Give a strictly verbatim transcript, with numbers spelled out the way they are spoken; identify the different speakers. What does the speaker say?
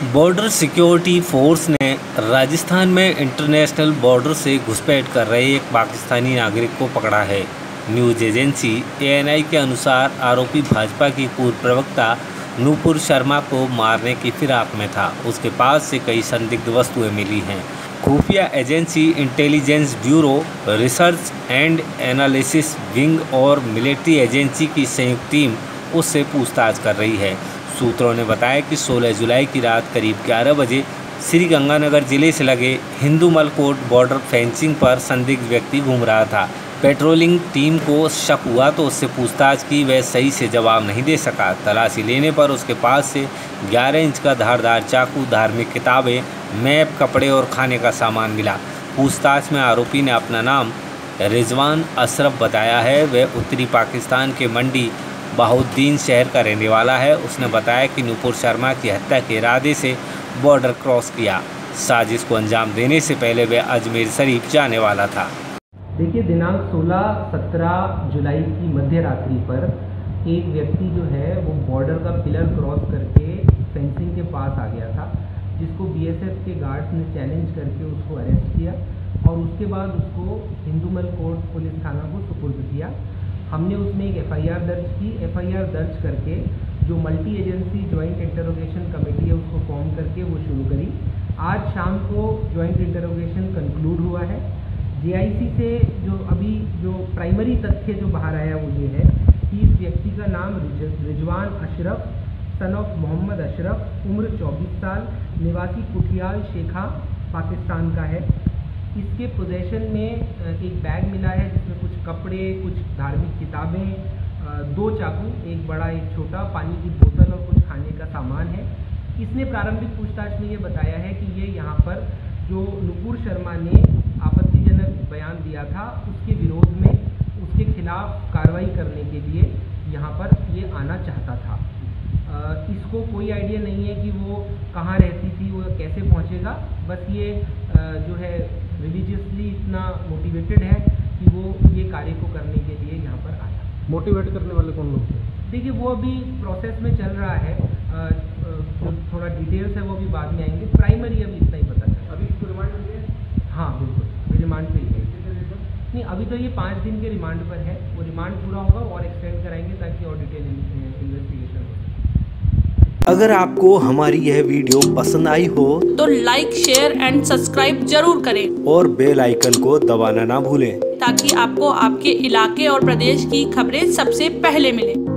Speaker 1: Border security force ने राजस्थान में international border से घुसपैठ कर रहे एक पाकिस्तानी नागरिक को पकड़ा है। News agency A N I के अनुसार आरोपी भाजपा की पूर्व प्रवक्ता नूपुर शर्मा को मारने की फिराक में था। उसके पास से कई संदिग्ध वस्तुएं मिली हैं। खुफिया agency Intelligence Bureau, Research and Analysis Wing और मिलिट्री एजेंसी की संयुक्त टीम उससे पूछताछ कर रही है। सूत्रों ने बताया कि सोलह जुलाई की रात करीब ग्यारह बजे श्रीगंगानगर जिले से लगे हिंदूमल कोट बॉर्डर फेंसिंग पर संदिग्ध व्यक्ति घूम रहा था। पेट्रोलिंग टीम को शक हुआ तो उससे पूछताछ की। वह सही से जवाब नहीं दे सका। तलाशी लेने पर उसके पास से ग्यारह इंच का धारदार चाकू, धार्मिक किताबें, मैप, कपड़े और खाने का सामान मिला। पूछताछ में आरोपी ने अपना नाम रिजवान अशरफ बताया है। वह उत्तरी पाकिस्तान के मंडी बहाउद्दीन शहर का रहने वाला है। उसने बताया कि नूपुर शर्मा की हत्या के इरादे से बॉर्डर क्रॉस किया। साजिश को अंजाम देने से पहले वह अजमेर शरीफ जाने वाला था।
Speaker 2: देखिए, दिनांक सोलह सत्रह जुलाई की मध्य रात्रि पर एक व्यक्ति जो है वो बॉर्डर का पिलर क्रॉस करके फेंसिंग के पास आ गया था, जिसको बी एस एफ के गार्ड्स ने चैलेंज करके उसको अरेस्ट किया और उसके बाद उसको हिंदूमल कोट पुलिस थाना को सुपुर्द किया। हमने उसमें एक एफ आई आर दर्ज की। एफ आई आर दर्ज करके जो multi agency joint interrogation committee है उसको फॉर्म करके वो शुरू करी। आज शाम को ज्वाइंट इंटरोगेशन कंक्लूड हुआ है। जे आई सी से जो अभी जो प्राइमरी तथ्य जो बाहर आया वो ये है कि इस व्यक्ति का नाम रिजवान अशरफ सन ऑफ मोहम्मद अशरफ, उम्र चौबीस साल, निवासी कुठियाल शेखा पाकिस्तान का है। इसके पोजेशन में एक बैग मिला है जिसमें कुछ कपड़े, कुछ धार्मिक किताबें, दो चाकू, एक बड़ा एक छोटा, पानी की बोतल और कुछ खाने का सामान है। इसने प्रारंभिक पूछताछ में ये बताया है कि ये यहाँ पर जो नूपुर शर्मा ने आपत्तिजनक बयान दिया था उसके विरोध में उसके खिलाफ कार्रवाई करने के लिए यहाँ पर ये आना चाहता था। इसको कोई आइडिया नहीं है कि वो कहाँ रहती थी, वो कैसे पहुँचेगा। बस ये जो है रिलीजियसली इतना मोटिवेटेड है कि वो ये कार्य को करने के लिए यहाँ पर आया।
Speaker 3: मोटिवेट करने वाले कौन लोग थे?
Speaker 2: देखिए, वो अभी प्रोसेस में चल रहा है। जो थोड़ा डिटेल्स है वो भी बाद में आएंगे। प्राइमरी अभी इतना ही पता चला।
Speaker 3: अभी इसको रिमांड में है?
Speaker 2: हाँ बिल्कुल, अभी रिमांड पे ही है। नहीं, अभी तो ये पाँच दिन के रिमांड पर है। वो रिमांड पूरा होगा और एक्सटेंड कराएंगे ताकि और डिटेल इन्वेस्टिगेशन हो।
Speaker 1: अगर आपको हमारी यह वीडियो पसंद आई हो
Speaker 4: तो लाइक, शेयर एंड सब्सक्राइब जरूर करें
Speaker 1: और बेल आइकन को दबाना ना भूलें
Speaker 4: ताकि आपको आपके इलाके और प्रदेश की खबरें सबसे पहले मिलें।